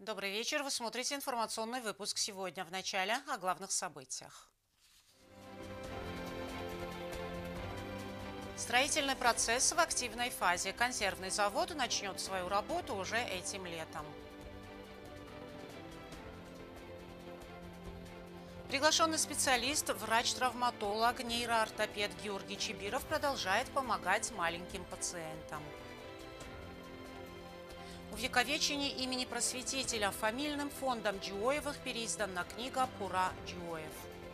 Добрый вечер. Вы смотрите информационный выпуск сегодня. В начале о главных событиях. Строительный процесс в активной фазе. Консервный завод начнет свою работу уже этим летом. Приглашенный специалист, врач-травматолог, нейроортопед Георгий Чибиров продолжает помогать маленьким пациентам. Увековечение имени просветителя фамильным фондом Джиоевых переиздана книга «Пура Джиоев».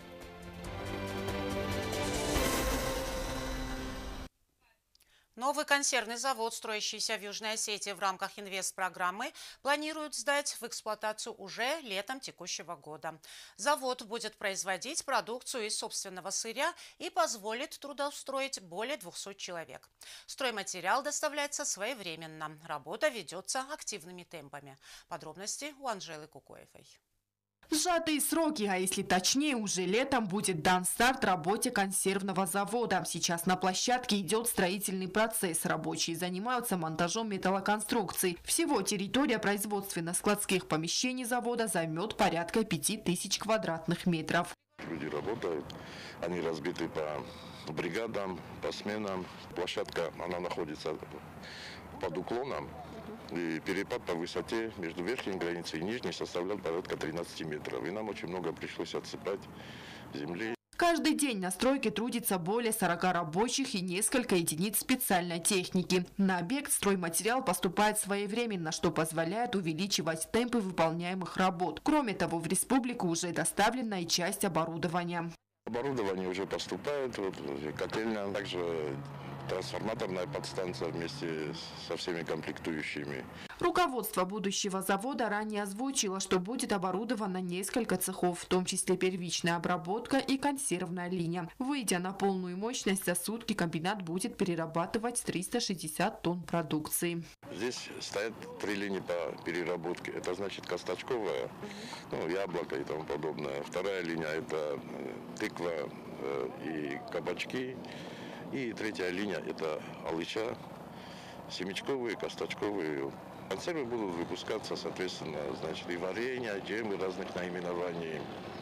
Новый консервный завод, строящийся в Южной Осетии в рамках инвестпрограммы, планируют сдать в эксплуатацию уже летом текущего года. Завод будет производить продукцию из собственного сырья и позволит трудоустроить более 200 человек. Стройматериал доставляется своевременно. Работа ведется активными темпами. Подробности у Анжелы Кукоевой. Сжатые сроки, а если точнее, уже летом будет дан старт работе консервного завода. Сейчас на площадке идет строительный процесс. Рабочие занимаются монтажом металлоконструкций. Всего территория производственно-складских помещений завода займет порядка 5000 квадратных метров. Люди работают, они разбиты по бригадам, по сменам. Площадка, она находится под уклоном. И перепад по высоте между верхней границей и нижней составлял порядка 13 метров. И нам очень много пришлось отсыпать земли. Каждый день на стройке трудится более 40 рабочих и несколько единиц специальной техники. На объект стройматериал поступает своевременно, что позволяет увеличивать темпы выполняемых работ. Кроме того, в республику уже доставлена и часть оборудования. Оборудование уже поступает, котельная, также трансформаторная подстанция вместе со всеми комплектующими. Руководство будущего завода ранее озвучило, что будет оборудовано несколько цехов, в том числе первичная обработка и консервная линия. Выйдя на полную мощность, за сутки комбинат будет перерабатывать 360 тонн продукции. Здесь стоят 3 линии по переработке. Это значит косточковая, яблоко и тому подобное. Вторая линия – это тыква и кабачки. И третья линия – это алыча, семечковые, косточковые. Консервы будут выпускаться, соответственно, и варенье, джемы разных наименований,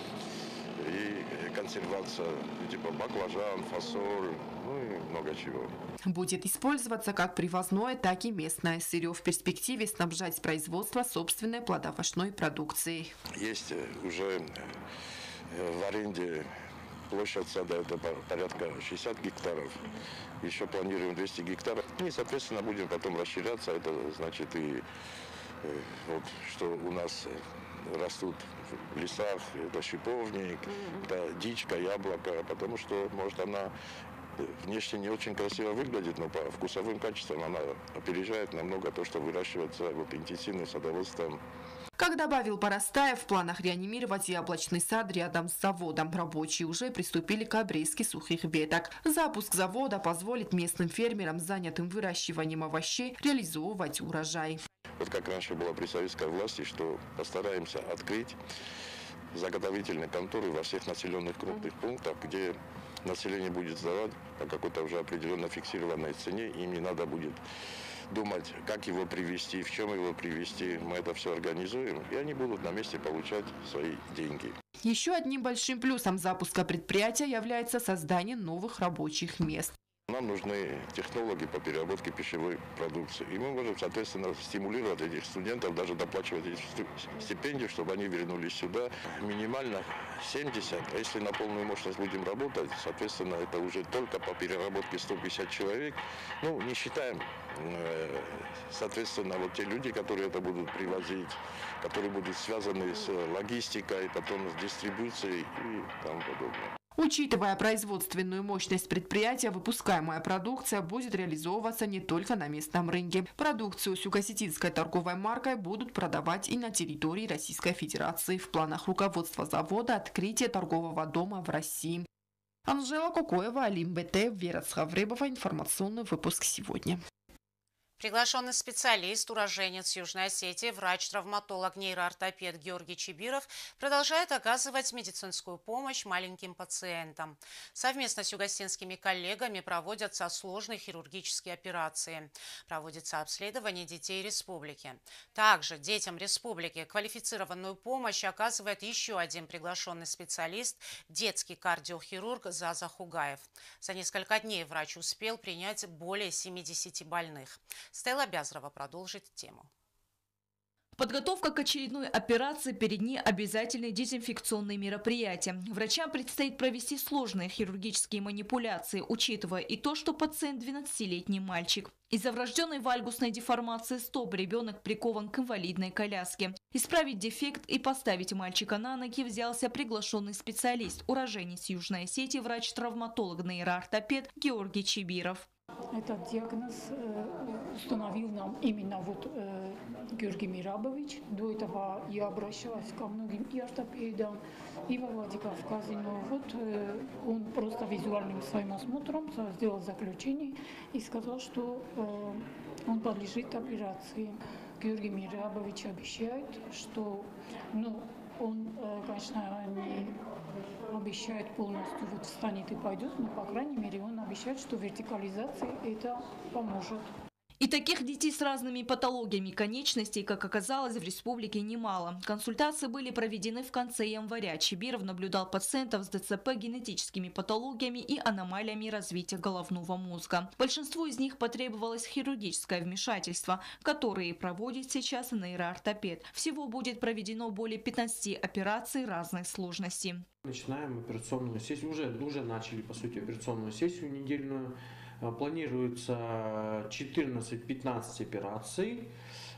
и консервация типа баклажан, фасоль, и много чего. Будет использоваться как привозное, так и местное сырье. В перспективе снабжать производство собственной плодовочной продукцией. Есть уже в аренде площадь сада, это порядка 60 гектаров. Еще планируем 200 гектаров. И, соответственно, будем потом расширяться. Это значит и что у нас растут в лесах, это шиповник, это дичка, яблоко, потому что, может, она внешне не очень красиво выглядит, но по вкусовым качествам она опережает намного то, что выращивается интенсивным садоводством. Как добавил Поростаев, в планах реанимировать яблочный сад рядом с заводом. Рабочие уже приступили к обрезке сухих веток. Запуск завода позволит местным фермерам, занятым выращиванием овощей, реализовывать урожай. Вот как раньше было при советской власти, что постараемся открыть заготовительные конторы во всех населенных крупных пунктах, где население будет сдавать по какой-то уже определенно фиксированной цене, им не надо будет думать, как его привезти, в чем его привезти. Мы это все организуем, и они будут на месте получать свои деньги. Еще одним большим плюсом запуска предприятия является создание новых рабочих мест. Нам нужны технологии по переработке пищевой продукции. И мы можем, соответственно, стимулировать этих студентов, даже доплачивать стипендию, чтобы они вернулись сюда. Минимально 70, а если на полную мощность будем работать, соответственно, это уже только по переработке 150 человек. Не считаем, соответственно, те люди, которые это будут привозить, которые будут связаны с логистикой, потом с дистрибуцией и тому подобное. Учитывая производственную мощность предприятия, выпускаемая продукция будет реализовываться не только на местном рынке. Продукцию с юго-осетинской торговой маркой будут продавать и на территории Российской Федерации. В планах руководства завода открытие торгового дома в России. Анжела Кукоева, Алим БТ, Вера Схавребова. Информационный выпуск сегодня. Приглашенный специалист, уроженец Южной Осетии, врач-травматолог, нейроортопед Георгий Чибиров продолжает оказывать медицинскую помощь маленьким пациентам. Совместно с югостинскими коллегами проводятся сложные хирургические операции. Проводится обследование детей республики. Также детям республики квалифицированную помощь оказывает еще один приглашенный специалист – детский кардиохирург Заза Хугаев. За несколько дней врач успел принять более 70 больных. Стелла Бязрова продолжит тему. Подготовка к очередной операции, перед ней обязательные дезинфекционные мероприятия. Врачам предстоит провести сложные хирургические манипуляции, учитывая и то, что пациент 12-летний мальчик. Из-за врожденной вальгусной деформации стоп ребенок прикован к инвалидной коляске. Исправить дефект и поставить мальчика на ноги взялся приглашенный специалист, уроженец Южной Осетии, врач-травматолог, нейроортопед Георгий Чибиров. Этот диагноз установил нам именно Георгий Мирабович. До этого я обращалась ко многим и ортопедам, и во Владикавказе. Но он просто визуальным своим осмотром сделал заключение и сказал, что он подлежит операции. Георгий Мирабович обещает, что он, конечно, не обещает полностью встанет и пойдет, но, по крайней мере, он обещает, что вертикализация это поможет. И таких детей с разными патологиями конечностей, как оказалось, в республике немало. Консультации были проведены в конце января. Чибиров наблюдал пациентов с ДЦП, генетическими патологиями и аномалиями развития головного мозга. Большинству из них потребовалось хирургическое вмешательство, которое проводит сейчас нейроортопед. Всего будет проведено более 15 операций разной сложности. Начинаем операционную сессию. Уже начали, по сути, операционную сессию недельную. Планируется 14-15 операций.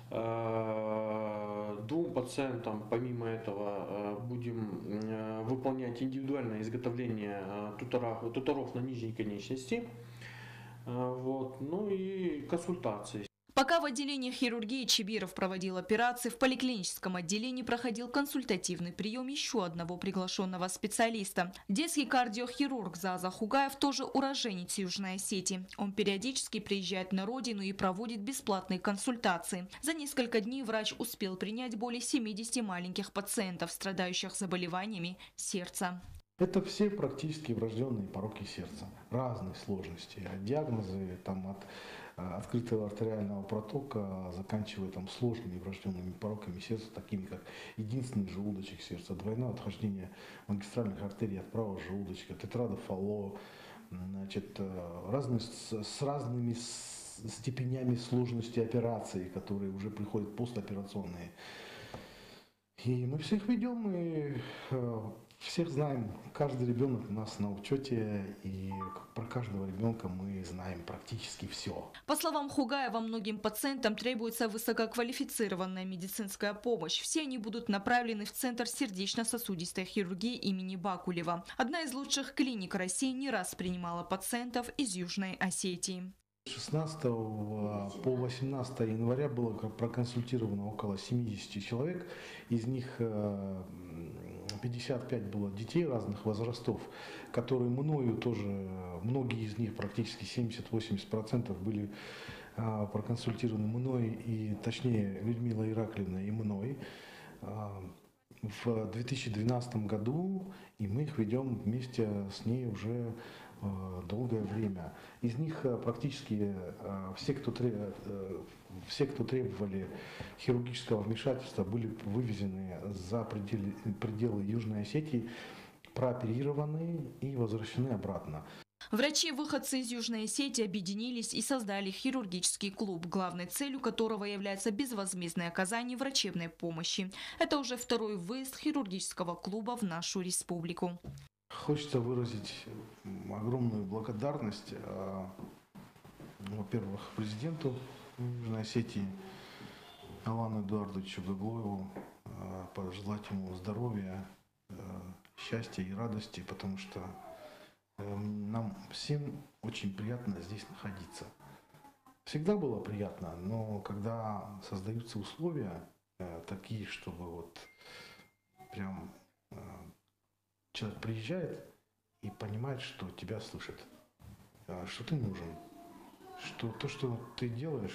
Двум пациентам, помимо этого, будем выполнять индивидуальное изготовление туторов на нижней конечности. Ну и консультации. Пока в отделении хирургии Чибиров проводил операции, в поликлиническом отделении проходил консультативный прием еще одного приглашенного специалиста. Детский кардиохирург Заза Хугаев тоже уроженец Южной Осетии. Он периодически приезжает на родину и проводит бесплатные консультации. За несколько дней врач успел принять более 70 маленьких пациентов, страдающих заболеваниями сердца. Это все практически врожденные пороки сердца, разных сложностей. Диагнозы от открытого артериального протока, заканчивая сложными врожденными пороками сердца, такими как единственный желудочек сердца, двойное отхождение магистральных артерий от правого желудочка, тетрадо Фалло, с разными степенями сложности операции, которые уже приходят постоперационные. И мы всех ведем, и всех знаем. Каждый ребенок у нас на учете, и про каждого ребенка мы знаем практически все. По словам Хугаева, многим пациентам требуется высококвалифицированная медицинская помощь. Все они будут направлены в Центр сердечно-сосудистой хирургии имени Бакулева. Одна из лучших клиник России не раз принимала пациентов из Южной Осетии. С 16 по 18 января было проконсультировано около 70 человек. Из них 55 было детей разных возрастов, которые мною тоже, многие из них, практически 70-80% были проконсультированы мной, и точнее Людмилой Ираклиевной и мной в 2012 году, и мы их ведем вместе с ней уже долгое время. Из них практически все, кто требовали хирургического вмешательства, были вывезены за пределы Южной Осетии, прооперированы и возвращены обратно. Врачи-выходцы из Южной Осетии объединились и создали хирургический клуб, главной целью которого является безвозмездное оказание врачебной помощи. Это уже второй выезд хирургического клуба в нашу республику. Хочется выразить огромную благодарность, во-первых, президенту Южной Осетии Алану Эдуардовичу Гаглоеву, пожелать ему здоровья, счастья и радости, потому что нам всем очень приятно здесь находиться. Всегда было приятно, но когда создаются условия такие, чтобы прям человек приезжает и понимает, что тебя слышат, что ты нужен, что то, что ты делаешь,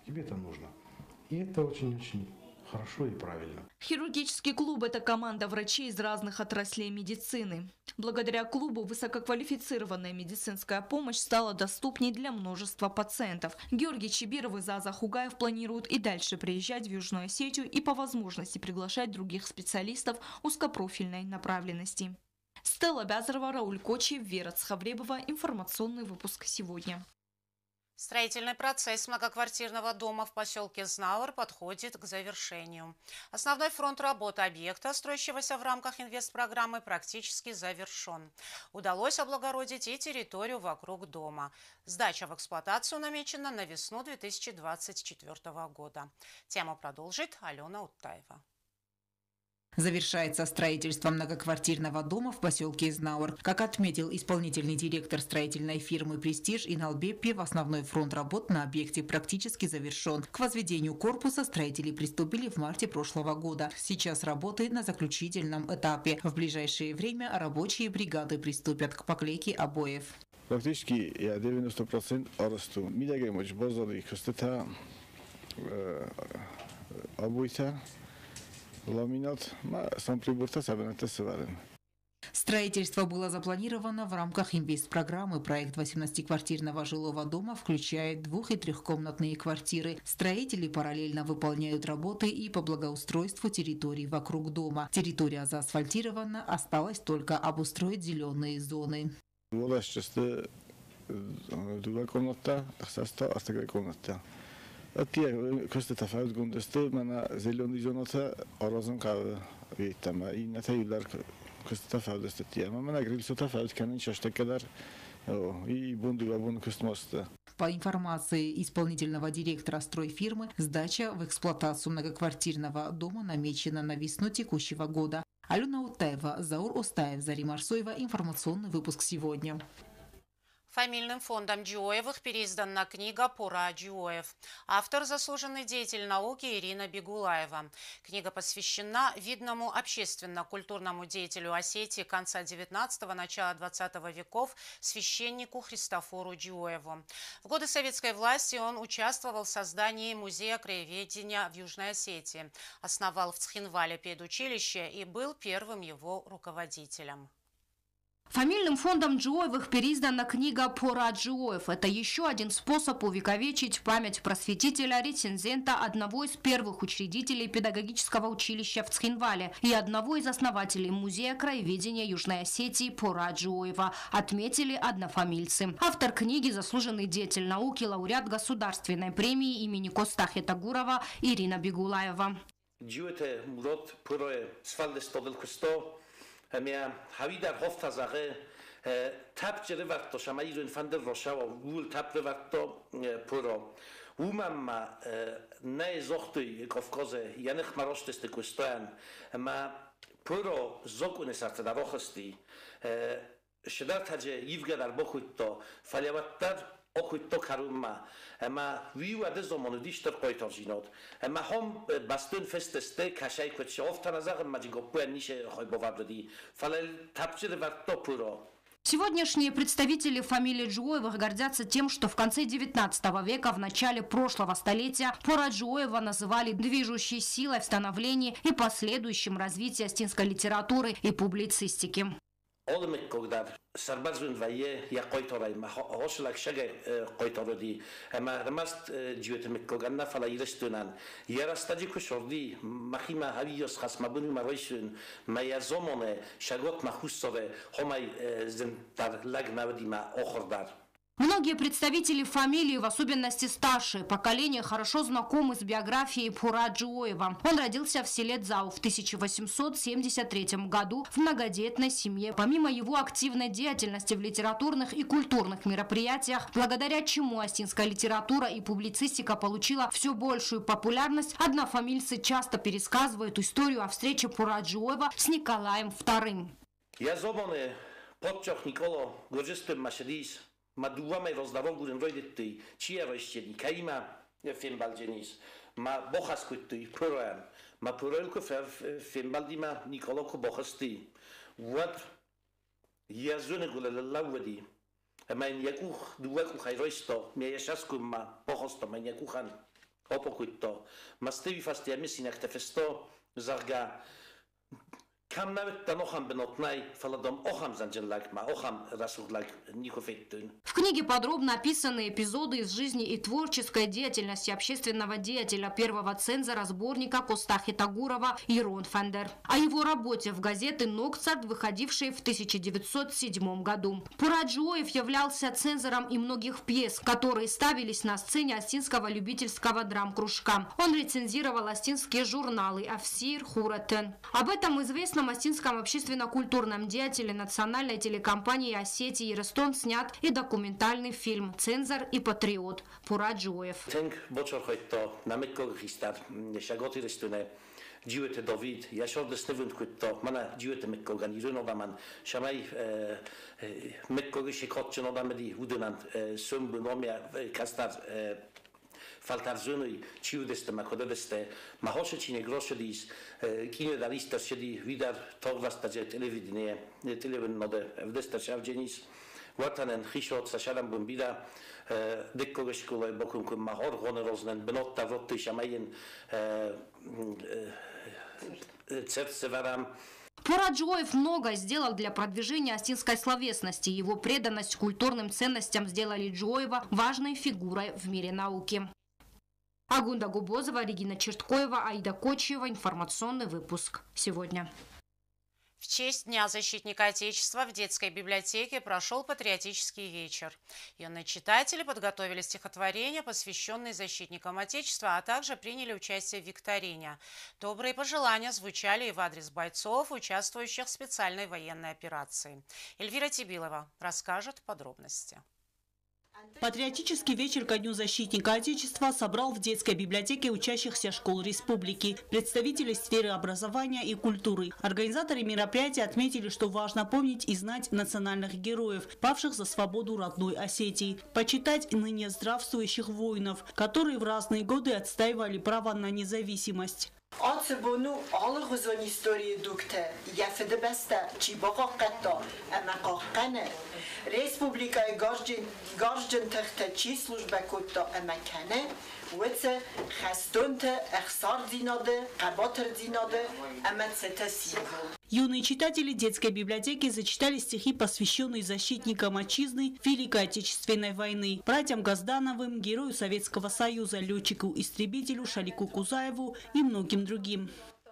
тебе это нужно. И это очень-очень хорошо и правильно. Хирургический клуб – это команда врачей из разных отраслей медицины. Благодаря клубу высококвалифицированная медицинская помощь стала доступней для множества пациентов. Георгий Чибиров и Заза Хугаев планируют и дальше приезжать в Южную Осетию и по возможности приглашать других специалистов узкопрофильной направленности. Стелла Бязарова, Рауль Кочи, Вера Цхавребова. Информационный выпуск сегодня. Строительный процесс многоквартирного дома в поселке Знаур подходит к завершению. Основной фронт работы объекта, строящегося в рамках инвестпрограммы, практически завершен. Удалось облагородить и территорию вокруг дома. Сдача в эксплуатацию намечена на весну 2024 года. Тему продолжит Алена Уттаева. Завершается строительство многоквартирного дома в поселке Знаур. Как отметил исполнительный директор строительной фирмы «Престиж» Инал Беппи, основной фронт работ на объекте практически завершен. К возведению корпуса строители приступили в марте прошлого года. Сейчас работы на заключительном этапе. В ближайшее время рабочие бригады приступят к поклейке обоев. Практически 90% аросту. Мидагемоч базары костата обойта. Ламинат, сам приборта сабаната сварен. Строительство было запланировано в рамках инвестпрограммы. Проект 18-квартирного жилого дома включает 2- и 3-комнатные квартиры. Строители параллельно выполняют работы и по благоустройству территорий вокруг дома. Территория заасфальтирована, осталось только обустроить зеленые зоны. Волосчасты 2 комната, остальная комната. Тия костата фаут гундесты мана зеленый зоната оразон кавы витама и на тайлар костата фаудесты тия мана грильсота фаут канин шаштакадар и бун костмоста. По информации исполнительного директора стройфирмы, сдача в эксплуатацию многоквартирного дома намечена на весну текущего года. Алена Уттаева, Заур Остаев, Зарема Арсоева. Информационный выпуск сегодня. Фамильным фондом Джиоевых переиздана книга «Пора Джиоев». Автор – заслуженный деятель науки Ирина Бегулаева. Книга посвящена видному общественно-культурному деятелю Осетии конца XIX – начала XX веков, священнику Христофору Джиоеву. В годы советской власти он участвовал в создании музея краеведения в Южной Осетии, основал в Цхинвале педучилище и был первым его руководителем. Фамильным фондом Джиоевых переиздана книга «Пора Джиоев». Это еще один способ увековечить память просветителя, рецензента, одного из первых учредителей педагогического училища в Цхинвале и одного из основателей музея краеведения Южной Осетии Пора Джиоева, отметили однофамильцы. Автор книги – заслуженный деятель науки, лауреат государственной премии имени Костахи Тагурова Ирина Бегулаева. Mea havidar hofta zage tap jerivarto shamairu infander roshawa gul tap jerivarto puro umamma ne zochti kofkoze yanech maroshtes kustoyan ma puro zokunes arta rochasti shedar taje yivgadar bokhutto falyavattar okhutto karumma ama viu adezomonu dishter qoitorjinot ama hom bastun festeste kashay kutche oftanazag majigo puaniše khoybovaddi falel tapjir varto puro. Сегодняшние представители фамилии Джиоевых гордятся тем, что в конце XIX века, в начале прошлого столетия Пора Джиоева называли движущей силой в становлении и последующем развитии осетинской литературы и публицистики. Olmek kogdar sarbazun vaye ya qoytoray ma hoslak shage qoytorodi ama ramast jiwetemek koganna fala irestunan yarastadi kushordi mahima havios khasmabun maroisun ma yazomone shagot mahusove homay zentar lagnavdima okhordar. Многие представители фамилии, в особенности старшее поколение, хорошо знакомы с биографией Пора Джиоева. Он родился в селе Дзау в 1873 году в многодетной семье. Помимо его активной деятельности в литературных и культурных мероприятиях, благодаря чему осетинская литература и публицистика получила все большую популярность, однофамильцы часто пересказывают историю о встрече Пора Джиоева с Николаем II. Я зомоне подчох Николо Горжестым Машедис. Ma dua mai rozdawogurin roidetti, cia roistieni, kaima fembalgenis, ma bochaskutty, puroem, ma purelko fembaldima Nicoloko bochasti. What yazunegula lawadi, a main yakuch, duaku hairoisto, me yashaskum ma bochosto, main yakuchan. Опокуито. Мастеви фасти амисинах тефесто зарга. Kam nawet ten ocham benotnaj, faladom ocham zanджеллак ма, ocham расудлак нихофеттун. В книге подробно описаны эпизоды из жизни и творческой деятельности общественного деятеля, первого цензора сборника Костахи Тагурова Ирон Фендер. О его работе в газеты «Нокцарт», выходившей в 1907 году. Пураджиоев являлся цензором и многих пьес, которые ставились на сцене Остинского любительского драм-кружка. Он рецензировал остинские журналы «Афсир», «Хуратен». Об этом известно остинском общественно-культурном деятеле национальной телекомпании Осетии Ерестон снят и документальный фильм «Цензор и патриот» Пураджиоев. Dziewety Dawid, ja się odesnywam kutto, mana dziewety mekko organizują odaman, szamaj mekko się kotchen odamedi udunan sumbu nomia kastar faltarzunui ciudeste makodeste mahoshe cine groszedis kino dalista siedi widar togvasta je televidnie televizjon node vdesta shavjenis watanen khishot sashadam bumbida dekko szkoły bokum kum mahor honoroznen benotta rotti shamayen Пураджиоев много сделал для продвижения остинской словесности. Его преданность культурным ценностям сделали Джиоева важной фигурой в мире науки. Агунда Губозова, Регина Черткоева, Аида Кочева. Информационный выпуск сегодня. В честь Дня защитника Отечества в детской библиотеке прошел патриотический вечер. Юные читатели подготовили стихотворения, посвященные защитникам Отечества, а также приняли участие в викторине. Добрые пожелания звучали и в адрес бойцов, участвующих в специальной военной операции. Эльвира Тибилова расскажет подробности. Патриотический вечер ко Дню защитника Отечества собрал в детской библиотеке учащихся школ республики, представителей сферы образования и культуры. Организаторы мероприятия отметили, что важно помнить и знать национальных героев, павших за свободу родной Осетии, почитать ныне здравствующих воинов, которые в разные годы отстаивали право на независимость. آتبونو آل غزان historie دکتر یفده بسته چی باقا قطع اما قنه ریسپوبلیکای گارجن تخت چی служба کتا اما کنه وچه خستونت اخسار دیناده قباتر دیناده اما цетасиво. Юные читатели детской библиотеки зачитали стихи, посвященные защитникам отчизны Великой Отечественной войны, братьям Газдановым, герою Советского Союза, летчику-истребителю Шалику Кузаеву и многим другим.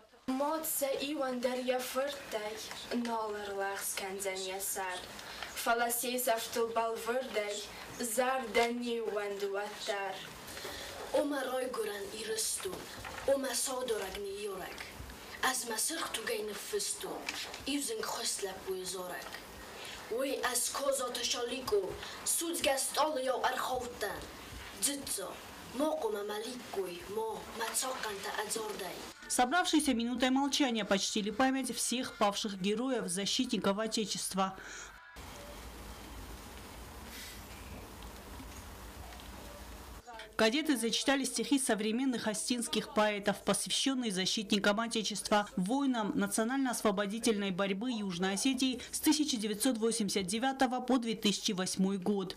از مسرخ تو گین فستو ایوزن خسلب بوی زورک وی از کوزات شالیکو سودگستال یا ارخوتن дзитзо моқума маликкуй мо мацоканта адзордай. Собравшиеся минутой молчания почтили память всех павших героев, защитников Отечества. Кадеты зачитали стихи современных остинских поэтов, посвященные защитникам Отечества, воинам национально-освободительной борьбы Южной Осетии с 1989 по 2008 год.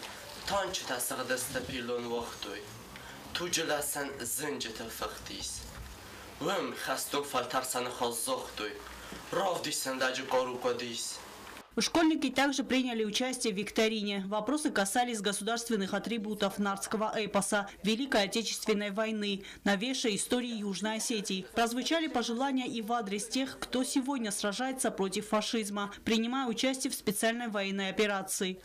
Школьники также приняли участие в викторине. Вопросы касались государственных атрибутов нардского эпоса, Великой Отечественной войны, новейшей истории Южной Осетии. Прозвучали пожелания и в адрес тех, кто сегодня сражается против фашизма, принимая участие в специальной военной операции.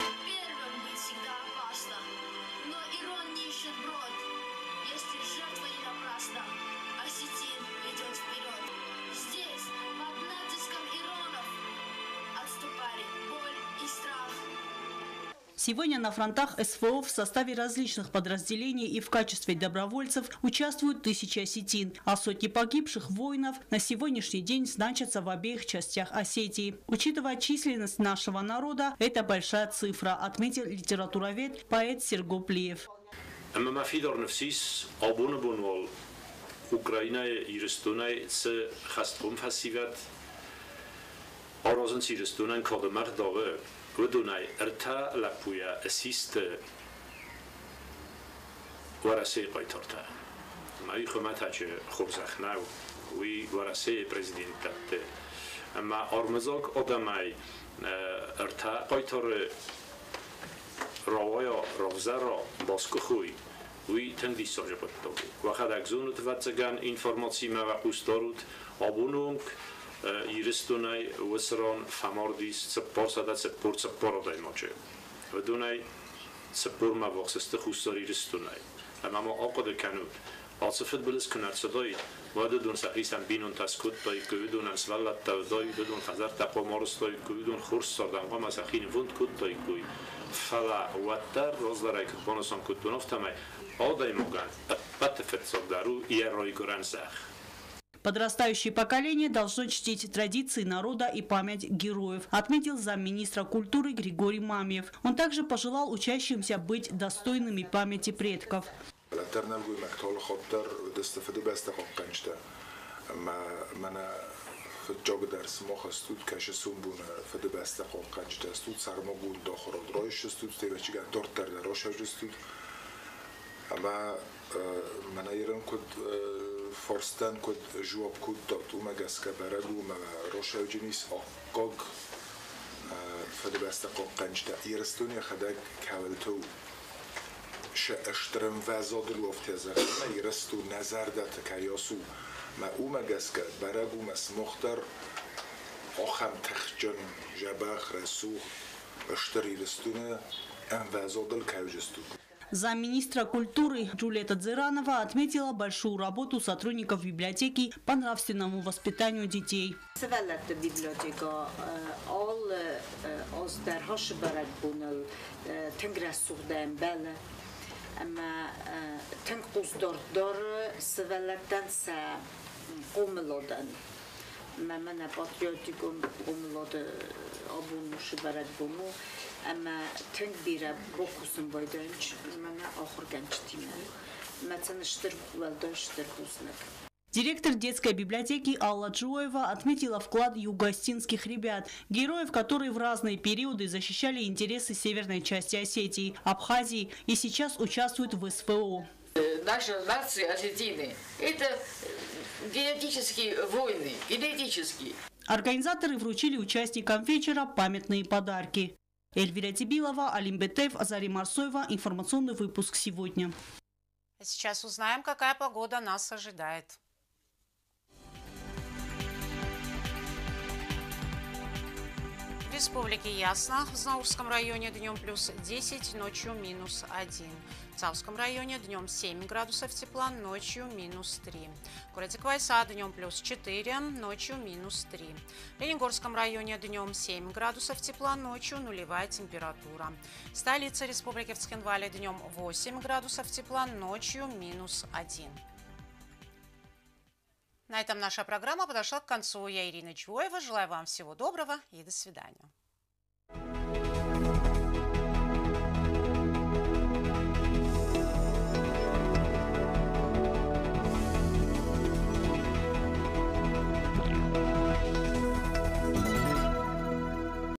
Сегодня на фронтах СВО в составе различных подразделений и в качестве добровольцев участвуют тысячи осетин, а сотни погибших воинов на сегодняшний день значатся в обеих частях Осетии. Учитывая численность нашего народа, это большая цифра, отметил литературовед, поэт Серго Плиев. ورسه قایتارتا مایی خمت هچه خورزخ نو وی ورسه پرزیدنت ته اما آرمزاک آدمای ارتا قایتار راویا راوزه را باسکو خوی وی تندی ساجه پتو وقت اگزونت واتسگان اینفورماسی ما قوستارود آبونونگ ایرستونای وسران فماردیس سپار ساده سپور سپار دای ماچه و دونای سپور ما وقسست خوستاری رستونای اما ما آقاد کنود آصفت بلس کنار صدای و دون سقیسم بینون تسکوت دای که دون انسولت دای دون خزر تقوا مارس دای که دون خورس سردنگا مسخین وند کود دای که فلا وتر روز دارای که بانسان کود دونفت همه آدای مگن بتفت صدارو یه رای گران سخ. Подрастающее поколение должно чтить традиции народа и память героев, отметил замминистра культуры Григорий Мамьев. Он также пожелал учащимся быть достойными памяти предков. فارستان کد جواب کد داد و مگس که برگو مگ روشای جنیس آقاق فد بسته قنچ تا ایرستونی خدای کولتو ش اشترم وزاد لفتی زخم ایرستو نظر داد کیاسو ما او مگس که برگو مس مختر آخم تخجن جبخ رسو اشتر ایرستونه ام وزاد الکوجستو. Замминистра культуры Джулиета Дзиранова отметила большую работу сотрудников библиотеки по нравственному воспитанию детей. من پاتریوتیکم قوملاد آبونوش برد بومو اما تنگ بیره بکوسم بایدنچ من آخر گنجتیم مثلا شتر ولدا شتر بوزنک. Директор детской библиотеки Алла Джоева отметила вклад юго-осетинских ребят, героев, которые в разные периоды защищали интересы северной части Осетии, Абхазии и сейчас участвуют в СВО. Наша нация Осетины – это генетические войны, генетические. Организаторы вручили участникам вечера памятные подарки. Эльвира Тибилова, Алим Бетеев, Азарим Арсоева. Информационный выпуск сегодня. Сейчас узнаем, какая погода нас ожидает. В республике ясно. В Знаурском районе днем плюс 10, ночью минус 1. В Цавском районе днем 7 градусов тепла, ночью минус 3. В городе Квайса днем плюс 4, ночью минус 3. В Лениногорском районе днем 7 градусов тепла, ночью нулевая температура. В столице республики в Цхинвале днем 8 градусов тепла, ночью минус 1. На этом наша программа подошла к концу. Я Ирина Чуева. Желаю вам всего доброго и до свидания.